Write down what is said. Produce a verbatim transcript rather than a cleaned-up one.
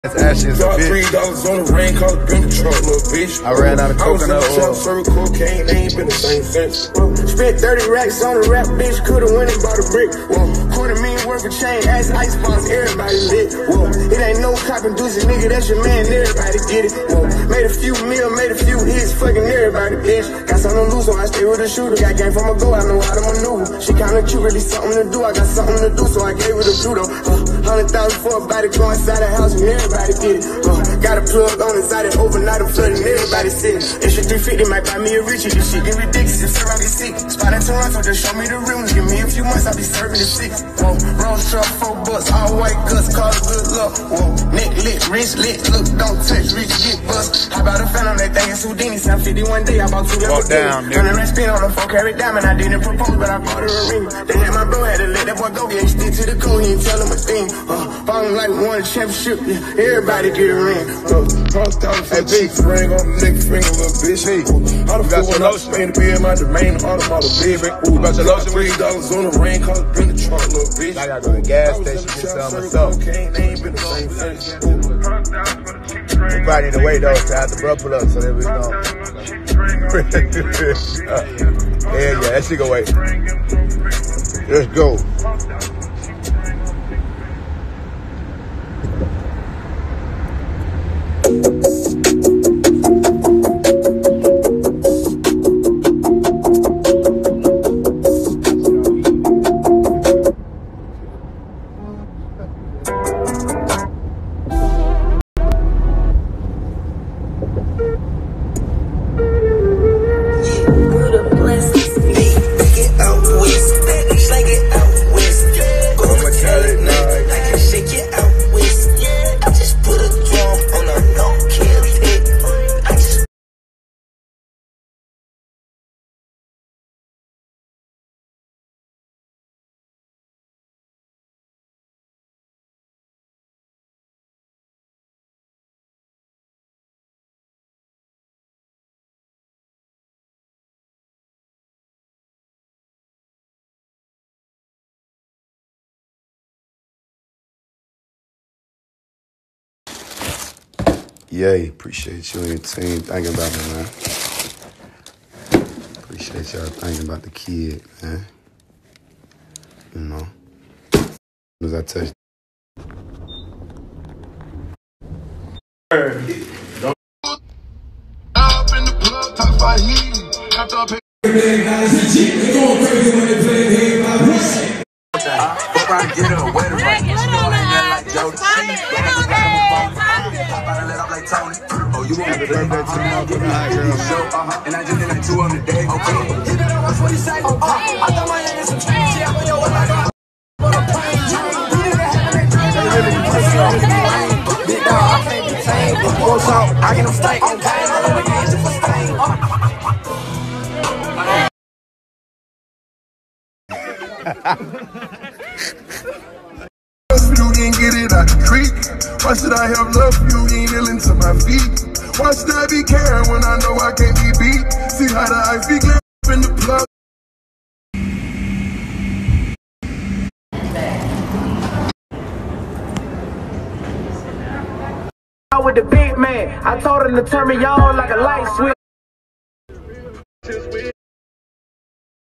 It's ashes, Drop three dollars on the rain, call it been the truck, little bitch. I ran out of coconut oil. Serving cocaine, they ain't been the same since. Spent thirty racks on a rap, bitch, coulda went and bought a brick. Whoa, quarter million worth of chain, ass ice box, everybody lit. Whoa, it ain't no cop inducing, nigga, that's your man, everybody get it. Whoa, made a few mil, made a few hits, fucking everybody, bitch. Got something to lose, so I stay with a shooter. Got game from a go, I know how to maneuver. She kinda cute, really something to do. I got something to do, so I gave her the judo. Uh, Hundred thousand for a body, go inside the house and everybody get it. Uh, got a plug on inside it, overnight I'm flooding, everybody sitting. Extra three fifty might buy me a Richie. This shit get ridiculous if I get sick. Spot in Toronto, just show me the rims. Give me a few months, I'll be serving the six. Whoa, Rolls truck, four bucks, all white guts, call it good luck. Whoa, neck lit, wrist lit, look, don't touch, reach, get bust. How about a fan on that thing? It's Houdini, sound fifty-one day, I bought two Walk down, nigga. Running red spin on a four carat diamond, I didn't propose, but I bought her a ring. They had my bro, had to let that boy go, yeah, he stick to the code, he ain't tell him a thing. Uh, Falling like we won a championship, yeah, everybody get a ring. Uh, Hey, P. ring on the neck finger, little bitch. P. All the got food your when I lotion? Spain to be in my domain, all the model baby. Ooh, got your lotion with three dollars on the ring, call it been the trunk, little bitch. I gotta go to the gas station, get some myself. Cocaine, they ain't been the same since. We probably need to wait though to have the bro pull up so that we know. uh, yeah, yeah, that shit go wait. Let's go. Yay, appreciate you and your team thinking about me, man. Appreciate y'all thinking about the kid, man. You know, as I touch. Up in the plug, top five heat. After I pay. They going crazy when they play head by right. Fuck around and get her a wedding ring. She gon' hang out like Jody. Oh, you want to play that tonight? Give me a show, uh-huh. And I just did like two on the day. Okay. That's what you say. Oh, I thought my name is some change. Yeah, but yo, what I got? What a plane train. You need to have that dream. They really be pushing on me. Big dog, I can't be tamed. Go talk, I get them stank. Okay, I love the games for stain. You didn't get it out the creek. Why should I have love you? You ain't kneeling to my feet. Why should I be caring when I know I can't be beat? See how the ice be glad in the plug. With the big man, I told him to turn me on like a light switch.